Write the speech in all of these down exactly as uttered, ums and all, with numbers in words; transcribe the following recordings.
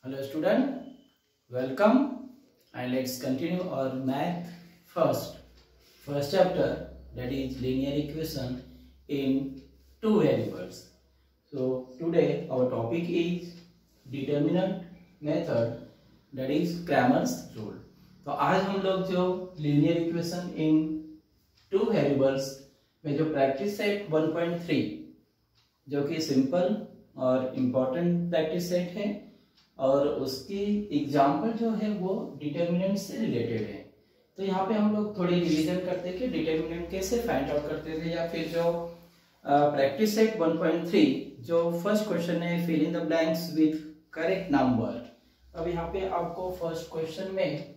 Hello student, welcome and let's continue our math first. First chapter, that is linear equation in two variables. So today our topic is determinant method, that is Cramer's rule. तो आज हम लोग जो linear equation in two variables में जो practice set one point three जो कि simple और इम्पोर्टेंट प्रैक्टिस सेट है और उसकी एग्जाम्पल जो है वो डिटर्मिनेंट से रिलेटेड है। तो यहाँ पे हम लोग थोड़ी रिवीजन करते हैं कि डिटर्मिनेंट कैसे फाइंड आउट करते थे, या फिर जो practice set one point three जो फर्स्ट क्वेश्चन है fill in the blanks with correct number. अब यहाँ पे आपको फर्स्ट क्वेश्चन में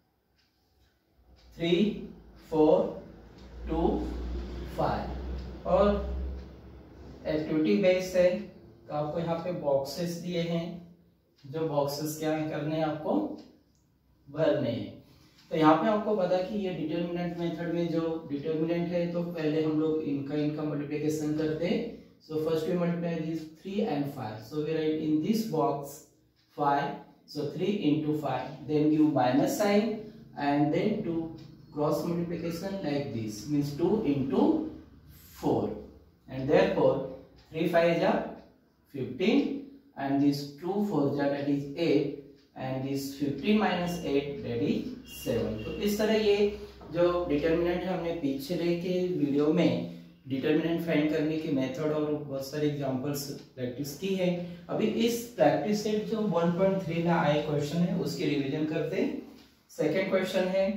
थ्री फोर टू फाइव और एक्टिविटी बेस्ड है तो आपको यहाँ पे बॉक्सेस दिए हैं, जो बॉक्सेस क्या करने हैं आपको भरने हैं। तो यहाँ पे आपको पता कि ये डिटर्मिनेंट मेथड में जो डिटर्मिनेंट है तो पहले हम लोग इनका इनका मल्टीप्लिकेशन करते हैं। So first we multiply this three and five, so we write in this box five, so three into five, then give minus sign and then do cross multiplication like this, means two into four, and therefore three five is fifteen and this two four that is eight and this fifteen minus eight that is seven। तो इस तरह ये जो determinant है हमने पिछले के video में डिटर्मिनेंट फाइंड करने के मेथड और बहुत सारे एग्जांपल्स प्रैक्टिस की है। अभी इस प्रैक्टिस सेट जो वन पॉइंट थ्री में आए क्वेश्चन है उसकी रिवीजन करते हैं। सेकेंड क्वेश्चन है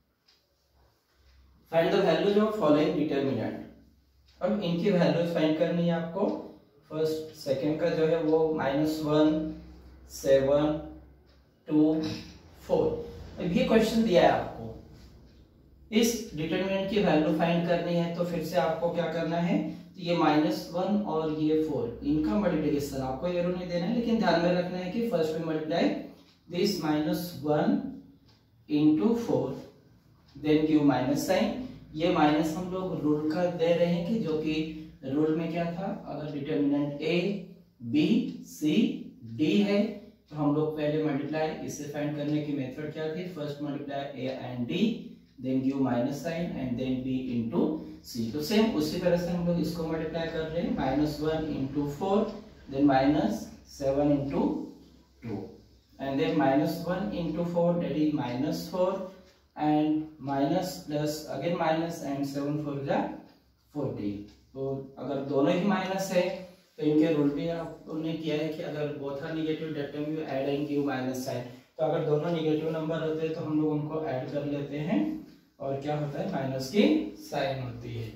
find the values of following determinant. अब इनकी वैल्यूज फाइंड करनी है आपको। फर्स्ट सेकेंड का जो है वो minus one, seven, two, four. अब ये क्वेश्चन दिया है आपको, इस डिटरमिनेंट की वैल्यू फाइंड करनी है तो फिर से आपको क्या करना है, तो ये माइनस वन और ये फोर इनका मल्टीप्लिकेशन आपको एरो नहीं देना है, लेकिन ध्यान में रखना है कि फर्स्ट में multiply this minus one into four, then give minus sign. ये माइनस हम लोग रूल का दे रहे हैं कि जो कि रूल में क्या था, अगर determinant A B C D है तो हम लोग पहले मल्टीप्लाई, इससे फाइंड करने की मेथड क्या थी, first multiply A and D, then give minus sign and then B into C. तो सेम उसी तरह से हम लोग इसको मल्टीप्लाई कर रहे हैं, minus one into four, then minus seven into two, and then minus one into four that is minus four and minus plus again minus and seven four जा फोर्टीन। तो अगर दोनों ही माइनस है तो इनके रूल भी आपने किया है कि अगर both are negative that time you add and give minus sign. तो अगर दोनों नेगेटिव नंबर होते हैं तो हम लोग उनको ऐड कर लेते हैं और क्या होता है, माइनस की साइन होती है।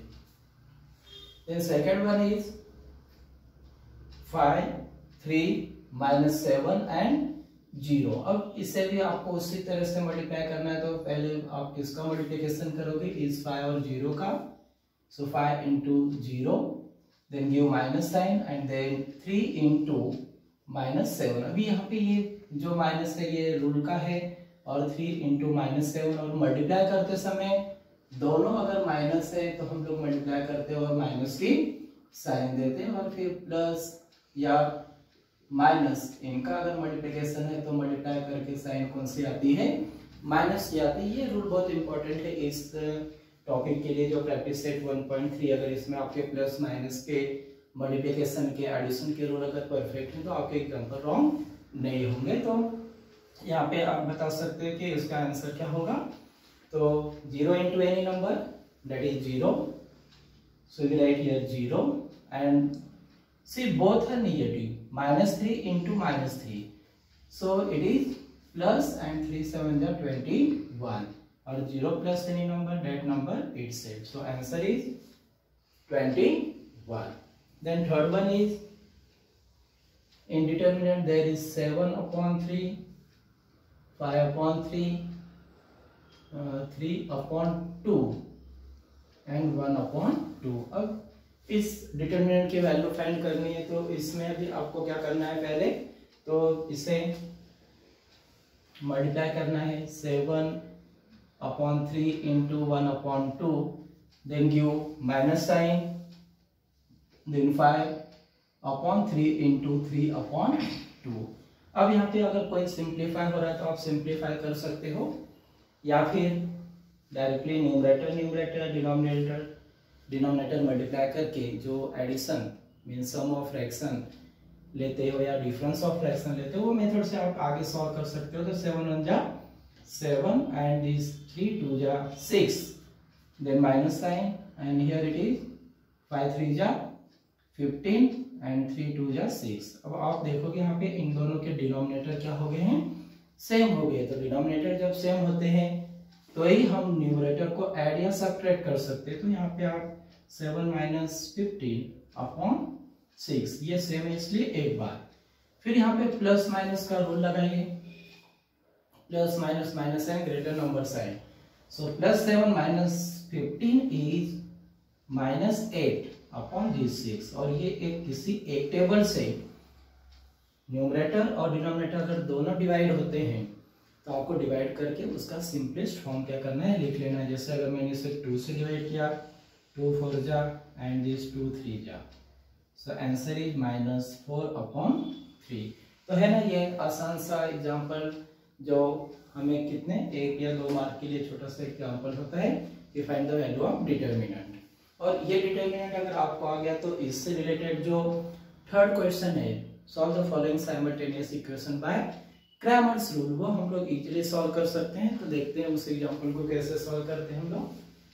Then second one is five, three, minus seven and zero. अब इससे भी आपको उसी तरह से मल्टीप्लाई करना है, तो पहले आप किसका मल्टीप्लिकेशन करोगे, इस फाइव और जीरो का। So five into zero, then give minus sign and then three into minus seven। अभी यहाँ पे ये जो माइनस है ये रूल का है और थ्री इंटू माइनस सेवन, और मल्टीप्लाई करते समय दोनों अगर माइनस है तो हम लोग मल्टीप्लाई करते हैं और माइनस की साइन देते हैं, और फिर प्लस या माइनस इनका अगर मल्टीप्लिकेशन है तो मल्टीप्लाई करके साइन कौन सी आती है, माइनस की आती है। ये रूल बहुत इंपॉर्टेंट है इस टॉपिक के लिए जो practice set one point three. अगर इसमें आपके प्लस माइनस के मल्टीप्लिकेशन के एडिशन के रूल अगर परफेक्ट है तो आपके एग्जाम्पल रॉन्ग नहीं होंगे। तो यहाँ पे आप बता सकते हैं कि इसका आंसर क्या होगा। तो zero into any number that is zero, so we write here zero and C both are negative, minus three into minus three, so it is plus and three seven जा ट्वेंटी वन, और zero plus any number that number itself, so answer is twenty-one। then third one is in determinant there is seven upon three, five upon three, uh, three upon two and one upon two। अब इस determinant की value find करनी है तो इसमें अभी आपको क्या करना है, पहले तो इसे मल्टीप्लाई करना है, seven upon three into one upon two, then give minus sign, then five upon three into three upon two। अब यहाँ पे अगर कोई सिंप्लीफाई हो रहा है तो आप सिंप्लीफाई कर सकते हो, या फिर directly numerator numerator denominator denominator multiply करके जो addition mean sum of fraction लेते हो या डिफरेंस ऑफ फ्रैक्शन लेते हो, वो मेथड से आप आगे सॉल्व कर सकते हो। तो सेवन वन जा seven and this three two जा six, then minus sign and here it is five three जा फिफ्टीन एंड थ्री टू जा सिक्स। अब आप देखोगे यहाँ पे इन दोनों के डिनोमिनेटर क्या हो गए हैं, सेम हो गए। तो डिनोमिनेटर जब सेम होते हैं तो ही हम न्यूमरेटर को ऐड या सब्ट्रैक्ट कर सकते हैं। तो यहाँ पे आप seven minus fifteen upon six, ये सेम है इसलिए एक बार। फिर यहाँ पे प्लस माइनस का रूल लगाइए, plus minus minus sign greater number sign. So plus seven minus fifteen is minus eight upon this six, और ये एक किसी एक टेबल से न्यूमरेटर और डिनोमिनेटर अगर दोनों डिवाइड होते हैं तो आपको डिवाइड करके उसका सिंपलेस्ट फॉर्म क्या करना है, लिख लेना है। जैसे अगर मैंने इसे टू से डिवाइड किया, टू फोर जा एंड दिस टू थ्री जा, so answer is minus four upon three. तो है ना ये आसान सा एग्जांपल जो हमें कितने एक या दो मार्क के लिए छोटा सा एग्जांपल होता है कि find the value of determinant. और ये डिटरमिनेंट अगर आपको आ गया तो इससे रिलेटेड जो थर्ड क्वेश्चन है, solve the following simultaneous equation by Cramer's rule, वो हम लोग इजीली सॉल्व कर सकते हैं। तो देखते हैं उस एग्जांपल को कैसे सॉल्व करते हैं हम लोग।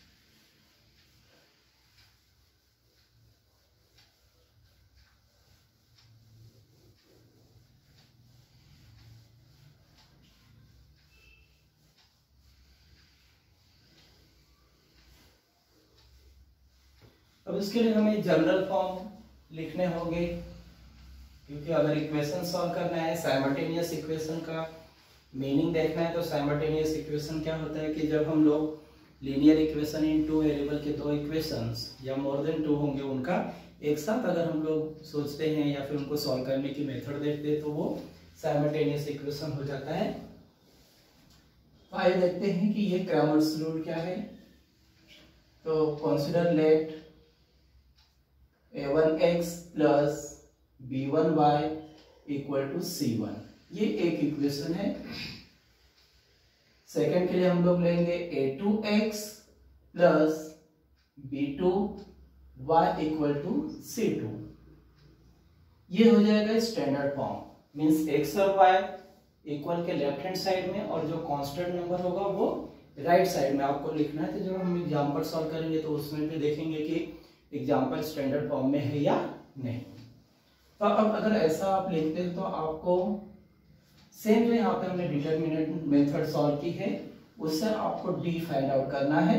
अब इसके लिए हमें जनरल फॉर्म लिखने होंगे, क्योंकि अगर इक्वेशन सॉल्व करना है, साइमल्टेनियस इक्वेशन का मीनिंग देखना है। तो साइमल्टेनियस इक्वेशन क्या होता है कि जब हम लोग linear equation in two variable के दो इक्वेशंस या मोर देन टू होंगे उनका एक साथ अगर हम लोग सोचते हैं या फिर उनको सॉल्व करने की मेथड देखते हैं तो वो साइमल्टेनियस इक्वेशन हो जाता है। तो आइए देखते हैं कि ये क्रैमर्स रूल क्या है। तो consider let a one x plus b one y equal to c one, ये एक इक्वेशन है। सेकंड के लिए हम लोग लेंगे a two x plus b two y equal to c two, ये हो जाएगा स्टैंडर्ड फॉर्म, मींस एक्स और वाई इक्वल के लेफ्ट हैंड साइड में और जो कांस्टेंट नंबर होगा वो राइट साइड में आपको लिखना है। तो जब हम एग्जांपल सॉल्व करेंगे तो उसमें भी देखेंगे कि एग्जाम्पल स्टैंडर्ड फॉर्म में है या नहीं। तो अब अगर ऐसा आप लिखते हैं तो आपको सेम जो यहाँ पे हमने डिटरमिनेंट मेथड सॉल्व की है उससे आपको डी फाइंड आउट करना है।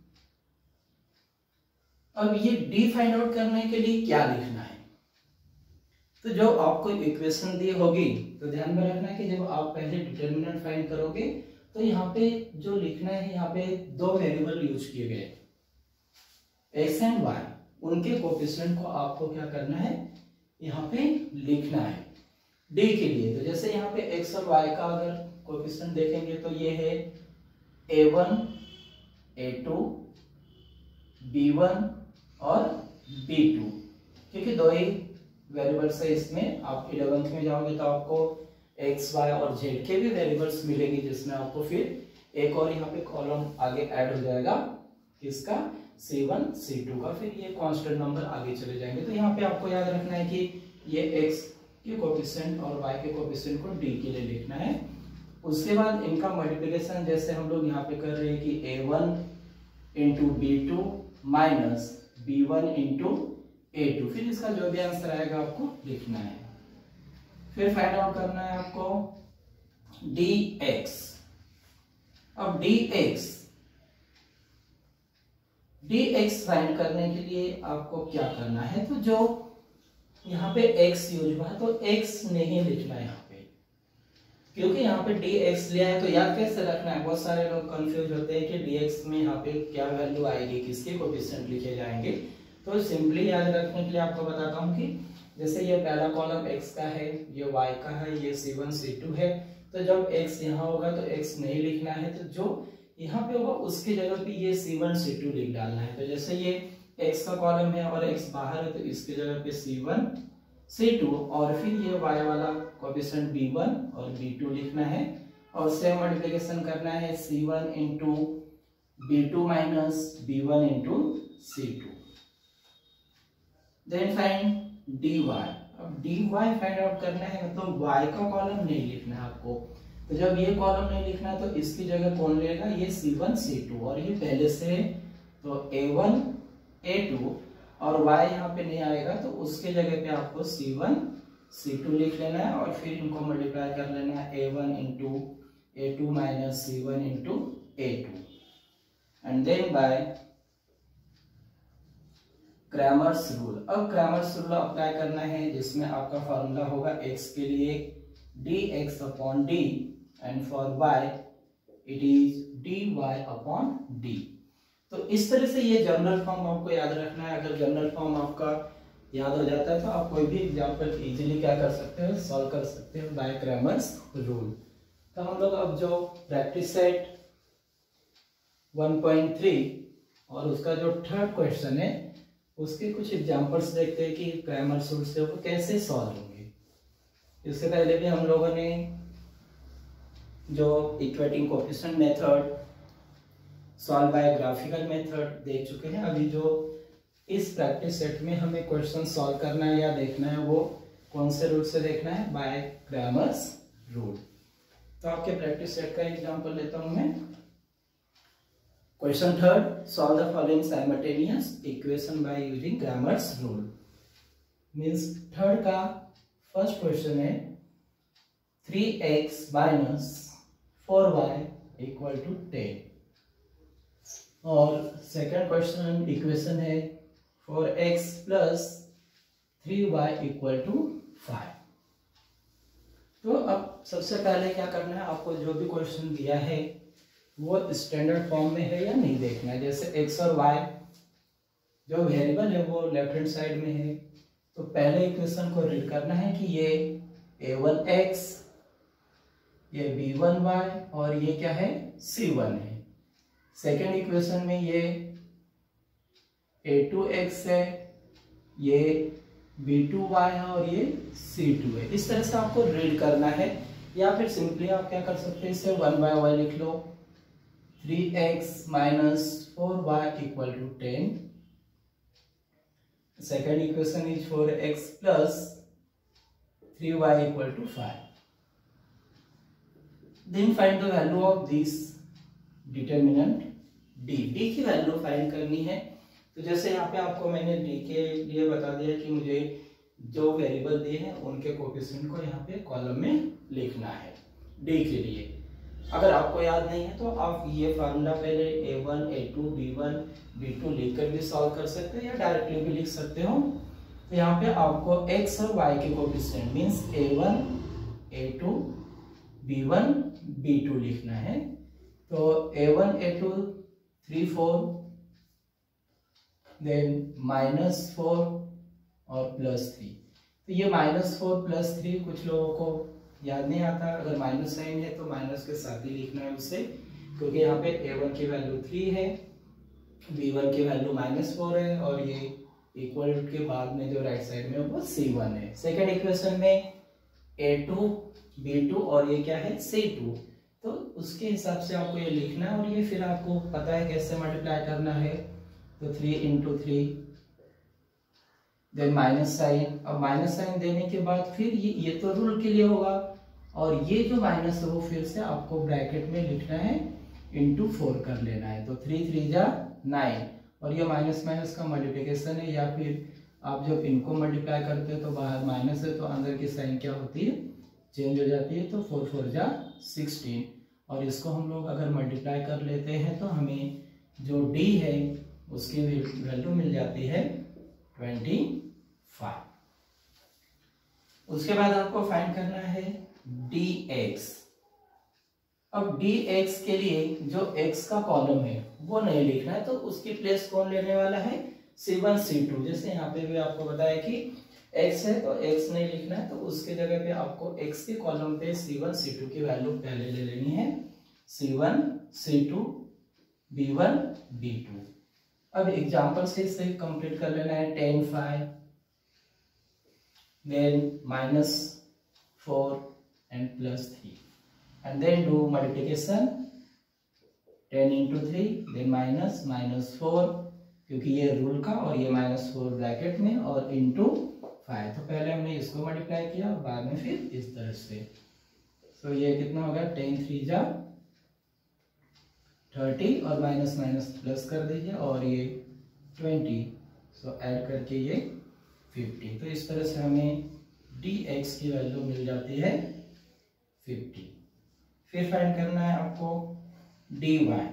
अब ये डी फाइंड आउट करने के लिए क्या लिखना है, तो जो आपको इक्वेशन दी होगी तो ध्यान में रखना है कि जब आप पहले डिटरमिनेंट फाइंड करोगे तो यहाँ पे जो लिखना है, यहाँ पे दो वेरिएबल यूज किए गए एक्स एंड वाई, उनके कोफिशिएंट को आपको क्या करना है, यहाँ पे लिखना है डी के लिए। तो जैसे यहाँ पे एक्स और वाई का अगर कोफिशिएंट देखेंगे तो ये है a one, a two, b one और बी टू, क्योंकि दो ही वेरिएबल्स है इसमें। आप इलेवेंथ में जाओगे तो आपको एक्स वाई और जेड के भी वेरिएबल्स मिलेंगे, जिसमें आपको फिर एक और यहाँ पे कॉलम आगे ऐड हो जाएगा किसका, सी वन सी टू का, फिर ये कांस्टेंट नंबर आगे चले जाएंगे। तो यहाँ पे आपको याद रखना है कि ये एक्स के कोफिशिएंट और वाई के कोफिशिएंट को डी के लिए लिखना है। उसके बाद इनका मल्टीप्लिकेशन जैसे हम लोग यहाँ पे कर रहे हैं कि a one into b two minus b one into a two, फिर इसका जो भी आंसर आएगा आपको लिखना है। फिर फाइंड आउट करना है आपको डी एक्स। अब d x d x find करने के लिए आपको क्या करना है, तो जो यहाँ पे x यूज हुआ है तो x नहीं लिखना है यहाँ पे, क्योंकि यहाँ पे dx लिया है। तो याद कैसे रखना है, बहुत सारे लोग कंफ्यूज होते हैं कि dx में यहाँ पे क्या वैल्यू आएगी, किसके कोफिशिएंट लिखे जाएंगे। तो सिंपली याद रखने के लिए आपको बताता हूँ कि जैसे ये पहला कॉलम x का है, ये y का है, ये सी वन सी टू है। तो जब x यहाँ होगा तो x नहीं लिखना है, तो जो यहाँ पे होगा उसकी जगह पे ये सी वन सी टू लिख डालना है। तो जैसे ये x का कॉलम है और x बाहर है तो इसकी जगह पे सी वन सी टू, और फिर ये y वाला कोएफिशिएंट बी वन और बी टू लिखना है और सेम मल्टीप्लिकेशन करना है c one into b two minus b one into c two. Then find d y. अब डी वाई फाइंड आउट करना है, मतलब y का कॉलम नहीं लिखना है आपको। तो जब ये कॉलम नहीं लिखना है तो इसकी जगह कौन लेगा, ये सी वन सी टू, और ये पहले से है तो ए वन ए टू, और y यहाँ पे नहीं आएगा तो उसके जगह पे आपको सी वन सी टू लिख लेना है और फिर इनको मल्टीप्लाई कर लेना है a one into a two minus c one into a two and then by Cramer's rule. अब क्रैमर्स रूल अप्लाई करना है जिसमें आपका फॉर्मूला होगा x के लिए d x upon d and for y it is d y upon d. तो इस तरह से ये जनरल फॉर्म आपको याद रखना है। अगर जनरल फॉर्म आपका याद हो जाता है तो आप कोई भी एग्जांपल इजीली क्या कर सकते हो, सॉल्व कर सकते हो बाय क्रैमर्स रूल। तो हम लोग अब जो practice set one point three और उसका जो थर्ड क्वेश्चन है उसके कुछ एग्जांपल्स देखते हैं कि क्रैमर्स रूल से वो कैसे सॉल्व होंगे। इससे पहले भी हम लोगों ने जो equating coefficient method, solve by graphical method देख चुके हैं। अभी जो इस प्रैक्टिस सेट में हमें क्वेश्चन सॉल्व करना है या देखना है वो कौन से रूल से देखना है, बाय क्रैमर्स रूल। तो आपके प्रैक्टिस सेट का एग्जांपल लेता हूं मैं। Question third, solve the following simultaneous equation by using Cramer's rule. Means third का फर्स्ट क्वेश्चन है three x minus four y equal to ten, और सेकंड क्वेश्चन इक्वेशन है four x plus three y equal to five. तो अब सबसे पहले क्या करना है, आपको जो भी क्वेश्चन दिया है वो स्टैंडर्ड फॉर्म में है या नहीं देखना है। जैसे x और y जो वेरिएबल है वो लेफ्ट हैंड साइड में है, तो पहले इक्वेशन को रीड करना है कि ये ए वन एक्स, ये बी वन वाई और ये क्या है सी वन है। सेकेंड इक्वेशन में ये ए टू एक्स है, ये बी टू वाई है और ये सी टू है। इस तरह से आपको रीड करना है, या फिर सिंपली आप क्या कर सकते हैं, इसे वन बाय वाई लिख लो। Three x minus four y equal to ten. Second equation is four x plus three y equal to five. Then find the value of this determinant d. D की value find करनी है। तो जैसे यहाँ पे आपको मैंने डी के लिए बता दिया कि मुझे जो वेरिएबल दिए हैं उनके कोएफिशिएंट को यहाँ पे कॉलम में लिखना है डी के लिए। अगर आपको याद नहीं है तो आप ये फार्मूला पहले a one a two b one b two लिखकर भी सॉल्व कर सकते हो या डायरेक्टली भी लिख सकते हो। तो यहाँ पे आपको x और y के coefficient means a one a two b one b two लिखना है। तो a one a two three four, then minus four और प्लस थ्री। तो ये माइनस फोर प्लस थ्री कुछ लोगों को याद नहीं आता, अगर माइनस साइन है तो माइनस के साथ ही लिखना है उसे, क्योंकि यहाँ पे ए वन की वैल्यू थ्री है, बी वन की वैल्यू माइनस फोर है और ये इक्वल के बाद में जो राइट साइड में वो सी वन है। सेकेंड इक्वेशन में ए टू बी टू और ये क्या है सी टू, तो उसके हिसाब से आपको ये लिखना है और ये फिर आपको पता है कैसे मल्टीप्लाई करना है। तो three into three, then minus sign. अब माइनस साइन देने के बाद फिर ये ये तो रूल के लिए होगा, और ये जो माइनस है वो फिर से आपको ब्रैकेट में लिखना है, इंटू फोर कर लेना है। तो थ्री थ्री जा नाइन, और ये माइनस माइनस का मल्टीप्लिकेशन है, या फिर आप जब इनको मल्टीप्लाई करते हो तो बाहर माइनस है तो अंदर की साइन क्या होती है, चेंज हो जाती है। तो फोर फोर जा सिक्सटीन, और इसको हम लोग अगर मल्टीप्लाई कर लेते हैं तो हमें जो डी है उसकी वैल्यू मिल जाती है ट्वेंटी फाइव। उसके बाद आपको फाइंड करना है dx। अब dx के लिए जो x का कॉलम है वो नहीं लिखना है, तो उसकी प्लेस कौन लेने वाला है, सी वन सी टू। जैसे यहाँ पे भी आपको बताया कि x है तो x नहीं लिखना है, तो उसके जगह पे आपको x के कॉलम पे सी वन सी टू की वैल्यू पहले ले लेनी है, c one c two b one b two. अब एग्जाम्पल से इसे कंप्लीट कर लेना है। Ten five, then minus four and plus three, and then do multiplication ten into three, then minus minus four, क्योंकि ये रूल का, और ये माइनस फोर ब्रैकेट में, और इंटू फाइव। तो पहले हमने इसको मल्टीप्लाई किया, बाद में फिर इस तरह से। तो ये कितना होगा, टेन थ्री जा थर्टी, और माइनस माइनस प्लस कर दीजिए, और ये ट्वेंटी, सो ऐड करके ये फिफ्टी। तो इस तरह से हमें डी एक्स की वैल्यू मिल जाती है फिफ्टी। फिर फाइंड करना है आपको डी वाई।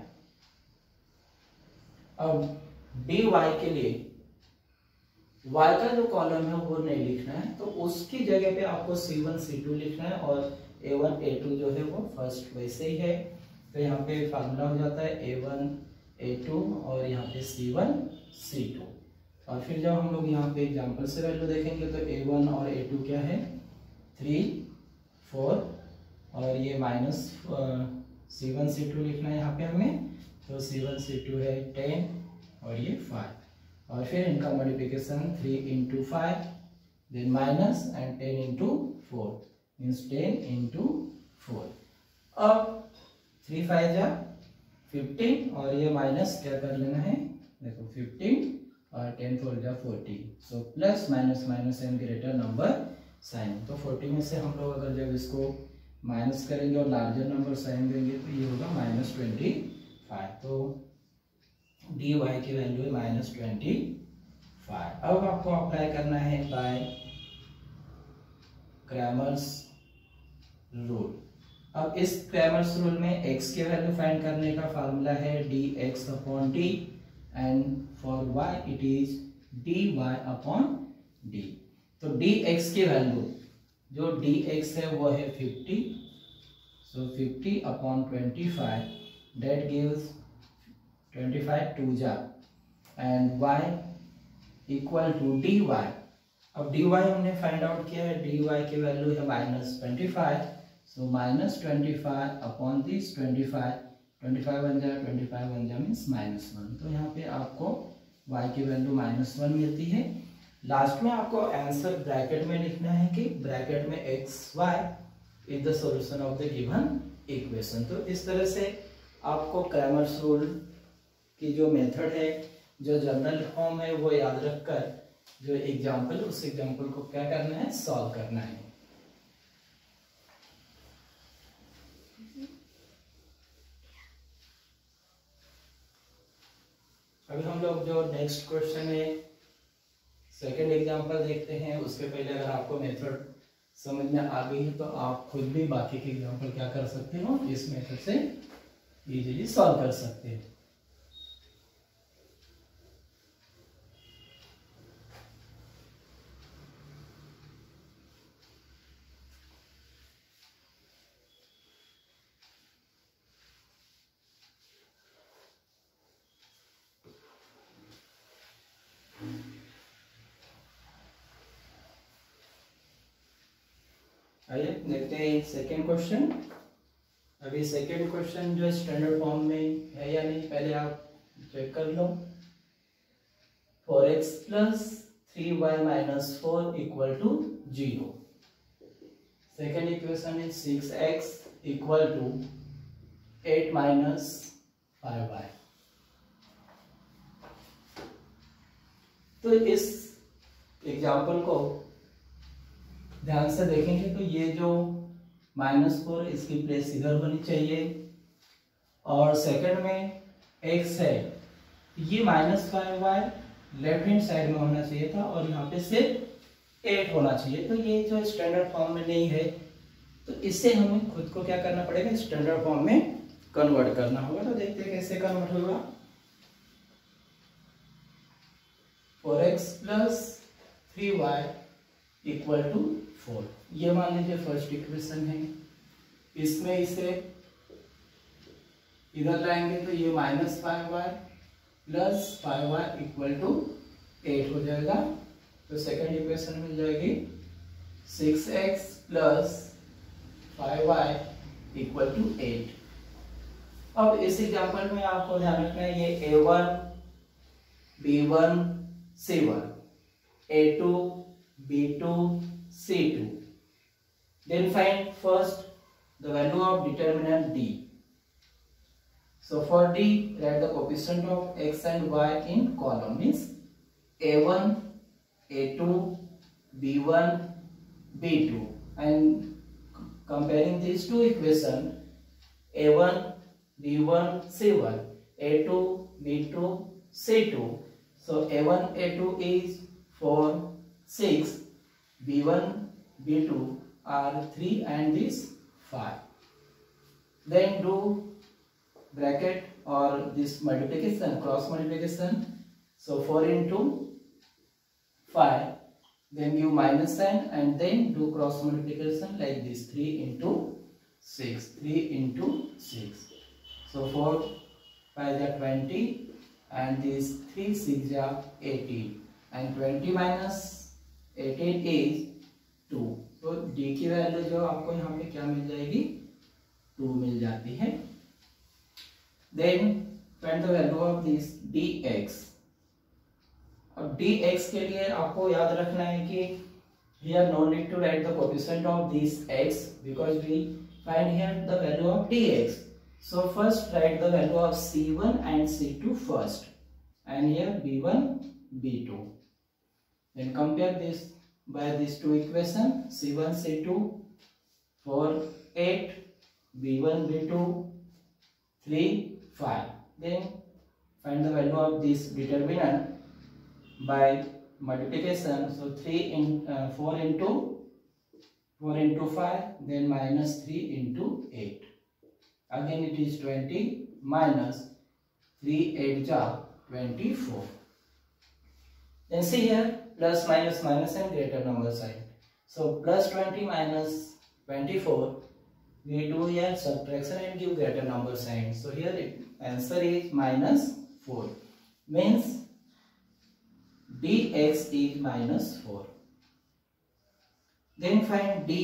अब डी वाई के लिए y का जो कॉलम है वो नहीं लिखना है, तो उसकी जगह पे आपको सी वन सी टू लिखना है, और ए वन ए टू जो है वो फर्स्ट वैसे ही है। तो यहाँ पे फार्मूला हो जाता है ए वन ए टू, और यहाँ पे सी वन सी टू। और फिर जब हम लोग यहाँ पे एग्जांपल से वैल्यू देखेंगे तो ए वन और ए टू क्या है, थ्री फोर, और ये minus c one c two लिखना है यहाँ पे हमें। तो सी वन सी टू है टेन, और ये फाइव, और फिर इनका multiplication three into five, then minus and ten into four, means ten into four. अब थ्री फाइव जा फिफ्टीन, और ये माइनस क्या कर लेना है, देखो फिफ्टीन और टेन फोर जा forty, so plus minus minus and greater number sign. तो फोर्टी में से हम लोग अगर जब इसको माइनस करेंगे और लार्जर नंबर साइन देंगे तो ये होगा माइनस ट्वेंटी फाइव। तो डी वाई की वैल्यू है माइनस ट्वेंटी फाइव। अब आपको अप्लाई करना है बाय क्रैमर्स रूल। अब इस क्रैमर्स रूल में x की वैल्यू फाइंड करने का फार्मूला है d x upon d, and for y it is d y upon d. तो डी एक्स की वैल्यू जो डी एक्स है वो है fifty, so fifty upon twenty five, that gives twenty five two जा, and y equal to d y. अब d y हमने find out किया है, डी वाई की वैल्यू है minus twenty five, so minus twenty five upon this twenty five, twenty five बन जाए, twenty five बन जाए मीन्स माइनस वन। तो यहाँ पे आपको y की वैल्यू माइनस वन मिलती है। लास्ट में आपको आंसर ब्रैकेट में लिखना है कि ब्रैकेट में x y is the solution of the given equation. तो इस तरह से आपको क्रैमर्स रूल की जो मेथड है, जो जनरल फॉर्म है, वो याद रखकर जो एग्जाम्पल, उस एग्जाम्पल को क्या करना है, सॉल्व करना है। अभी हम लोग जो नेक्स्ट क्वेश्चन है सेकेंड एग्जाम्पल देखते हैं। उसके पहले अगर आपको मेथड समझ में आ गई है तो आप खुद भी बाकी के एग्जाम्पल क्या कर सकते हो, इस मेथड से इजीली सॉल्व कर सकते हैं। आइए देखते हैं सेकेंड क्वेश्चन। अभी सेकेंड क्वेश्चन जो स्टैंडर्ड फॉर्म में है या नहीं, पहले आप चेक कर लो। Four x plus three y minus four equal to zero. Second equation is six x equal to eight minus five y. तो इस एग्जाम्पल को ध्यान से देखेंगे तो ये जो माइनस फोर इसकी प्लेस इधर होनी चाहिए, और सेकंड में एक्स है, ये minus five y left hand side में होना चाहिए था, और यहाँ पे सिर्फ एट होना चाहिए। तो ये जो स्टैंडर्ड फॉर्म में नहीं है, तो इससे हमें खुद को क्या करना पड़ेगा, स्टैंडर्ड फॉर्म में कन्वर्ट करना होगा। तो देखते हैं कैसे कन्वर्ट होगा। Four x plus three y equal to four, ये मान लीजिए फर्स्ट इक्वेशन है। इसमें इसे इधर लाएंगे तो ये minus five y plus five y equal to eight हो जाएगा। तो सेकंड इक्वेशन मिल जाएगी six x plus five y equal to eight. अब इस एग्जाम्पल में आपको ध्यान रखना है, ये a one b one c one, a two b two c two, Then find first the value of determinant D. So for D, write the coefficient of x and y in column, means A one, A two, B one, B two, and comparing these two equations, A one, B one, C one, A two, B two, C two. So A one, A two is four, six, B one, B two are three, and this five. Then do bracket or this multiplication, cross multiplication. So four into five, then give minus sign, and then do cross multiplication like this, three into six, three into six. So four five are twenty, and this three six are eighteen, and twenty minus eighteen is two. तो D की value जो आपको यहाँ पे क्या मिल जाएगी, to मिल जाती है. Then find the value of this dx. अब dx के लिए आपको याद रखना है कि here no need to write the coefficient of this x because we find here the value of dx. So first write the value of c one and c two first, and here b one, b two. Then compare this by these two equations, c one, c two, four, eight, b one, b two, three, five. Then find the value of this determinant by multiplication. So three in uh, four into four into five, then minus three into eight. Again it is twenty minus three eight are twenty-four. Then see here, plus minus minus and greater number sign. So plus twenty minus twenty-four, we do here subtraction and give greater number sign. So here it, answer is minus four, means dx is minus four. Then find dy.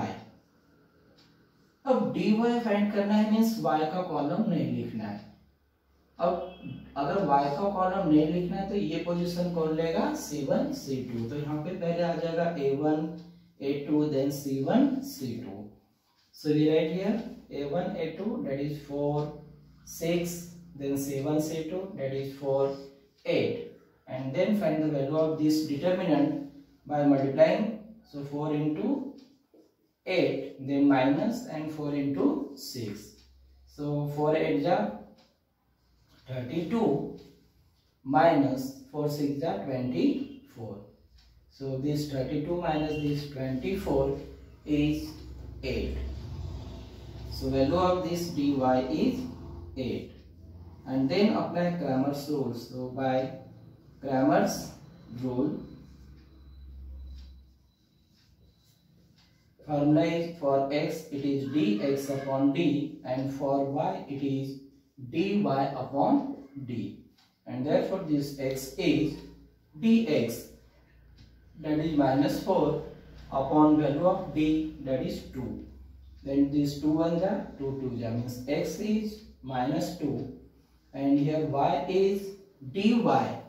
अब dy find करना है, means y का column नहीं लिखना है. अब अगर y का कॉलम नहीं लिखना है तो ये पोजीशन कौन लेगा, c वन, c टू. तो यहाँ पे पहले आ जाएगा a one, a two, then c one, c two. So we write here a one, a two, that is four, six, then c one, c two, that is four, eight, and then find the value of this determinant by multiplying. So four into eight, then minus, and four into six. So four eight are thirty-two, minus four six are twenty-four. So this thirty-two minus this twenty-four is eight. So value of this dy is eight. And then apply Cramer's rule. So by Cramer's rule, formula is for x it is dx upon d, and for y it is dy upon d, and therefore this x is dx, that is minus four, upon value of d, that is two. Then these two ones are two two means x is minus two, and here y is dy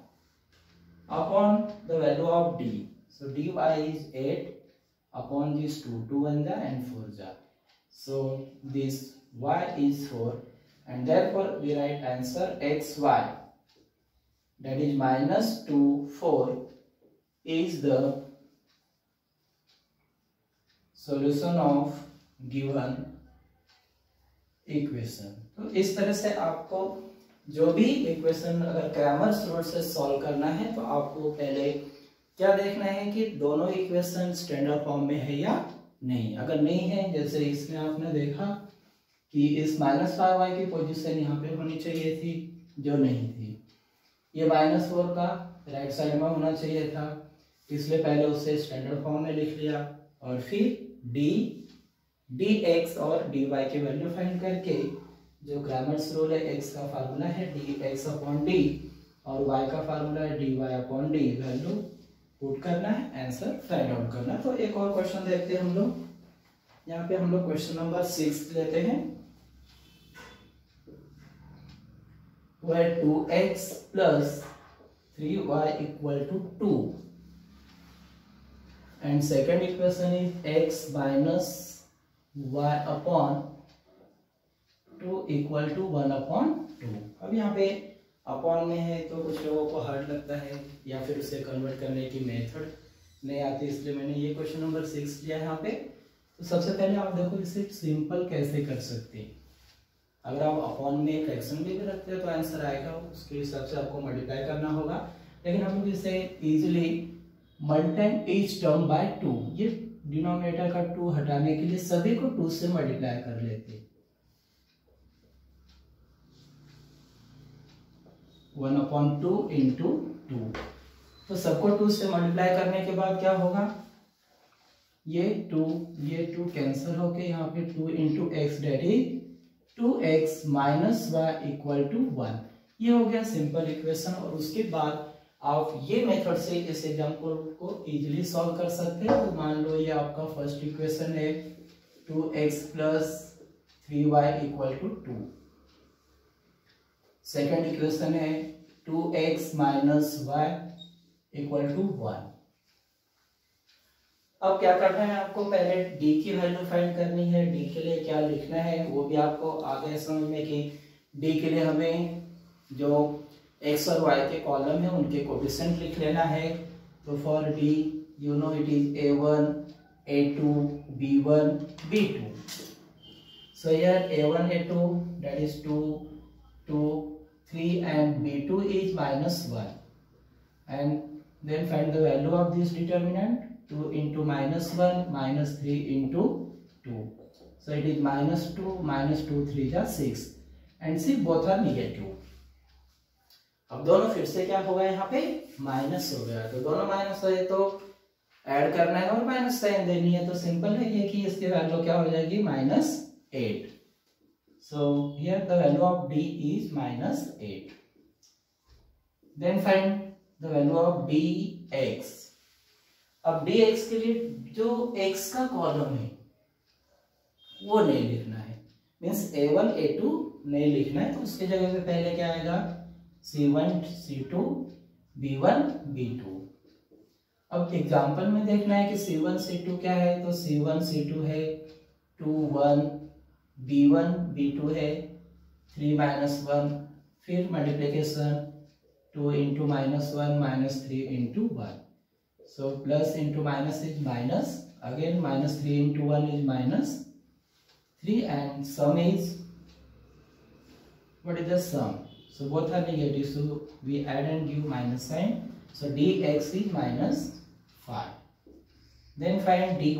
upon the value of d. So dy is eight upon these two, two ones and four. So this y is four, and therefore we write answer xy, that is minus two, four, is the solution of given equation. तो इस तरह से आपको जो भी equation अगर Cramer's rule से solve करना है तो आपको पहले क्या देखना है कि दोनों इक्वेशन स्टैंडर्ड फॉर्म में है या नहीं. अगर नहीं है, जैसे इसमें आपने देखा कि इस माइनस फाइव वाई की पोजीशन यहाँ पे होनी चाहिए थी, जो नहीं थी. ये माइनस फोर का राइट साइड में होना चाहिए था, इसलिए पहले उसे स्टैंडर्ड फॉर्म में लिख लिया, और फिर डी dx और dy की वैल्यू फाइंड करके जो क्रैमर्स रूल है, x का फार्मूला है dx अपॉन d और y का फार्मूला है dy upon d, value put करना है, आंसर फाइंड आउट करना. तो एक और क्वेश्चन देखते हैं हम लोग. यहाँ पे हम लोग क्वेश्चन नंबर सिक्स लेते हैं. where two x plus three y equal to two. and second equation is x minus y upon two equal to one upon two. अब यहाँ पे अपॉन में है तो कुछ लोगों को हार्ड लगता है या फिर उसे कन्वर्ट करने की मेथड नहीं आती, इसलिए मैंने ये क्वेश्चन नंबर सिक्स लिया है यहाँ पे। तो सबसे पहले आप देखो इसे सिंपल कैसे कर सकते हैं। अगर आप अपॉन में फ्रैक्शन भी रखते हो तो आंसर आएगा, उसके हिसाब से आपको मल्टीप्लाई करना होगा। लेकिन हम लोग इसे easily multiply each term by two, ये डिनोमिनेटर का टू हटाने के लिए सभी को टू से मल्टीप्लाई कर लेते हैं। One upon two into two, तो सबको टू से मल्टीप्लाई करने के बाद क्या होगा, ये टू ये टू कैंसिल होके यहाँ पे two into x that is two x minus y equal to one. ये हो गया सिंपल इक्वेशन। और उसके बाद आप ये मेथड से इस एग्जाम्पल को इजीली सॉल्व कर सकते हैं। तो मान लो ये आपका फर्स्ट इक्वेशन है, two x plus three y equal to two. Second equation है two x minus y equal to one. अब क्या करना है आपको, पहले d की वैल्यू फाइंड करनी है। d के लिए क्या लिखना है वो भी आपको आ गया समझ में कि d के लिए हमें जो x और y के कॉलम है उनके कोफिशिएंट लिख लेना है। तो for d you know it is a one, a two, b one, b two. So here a one, a two that is two, two, three and b two is minus one, and then find the value of this determinant, two into minus one minus three into two, so it is minus two, minus two, three is six, and see both are negative। अब दोनों फिर से क्या हो गया, यहाँ पे minus हो गया, तो दोनों माइनस हो गए तो ऐड करना है और माइनस साइन देनी है। तो सिंपल है ये कि इसकी वैल्यू क्या हो जाएगी, minus eight. So here the value of d is minus eight. Then find the value of dx. अब dx के लिए जो x का कॉलम है वो नहीं लिखना है, means a one a two नहीं लिखना है। तो उसके जगह पे पहले क्या आएगा, c one c two b one b two. अब एग्जाम्पल में देखना है कि सी वन सी टू क्या है, तो सी वन सी टू है two one, b one b two है थ्री माइनस वन, फिर multiplication two into minus one minus three into one. So plus into minus is minus, again minus three into one is minus three, and sum is what is the sum? So both are negative, so we add and give minus sign. So dx is minus five. Then find dy.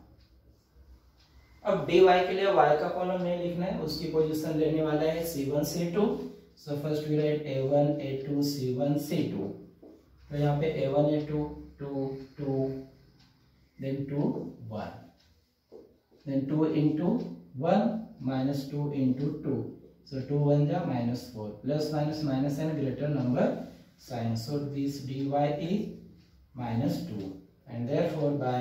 अब dy के लिए y का column नहीं लिखना है, उसकी position लेने वाला है c one c two. So first we write a one a two c one c two. तो यहाँ पे a one a two two two two then two, then two into one minus two into two. So two one ja minus four, plus minus minus and greater number sign. So this dy is minus two, and therefore by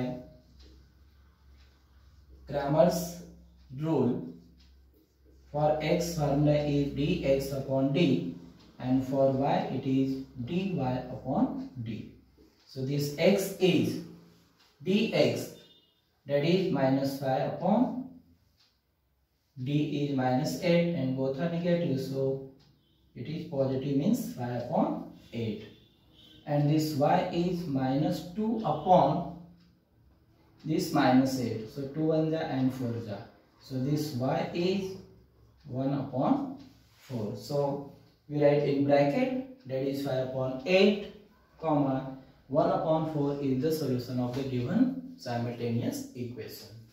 Cramer's rule for x formula is dx upon d, and for y it is dy upon d. So this x is dx, that is minus five upon d is minus eight, and both are negative, so it is positive, means five upon eight. And this y is minus two upon this minus eight, so two one ja and four ja, so this y is one upon four. So we write in bracket, that is five upon eight comma one upon four is the solution of the given simultaneous equation.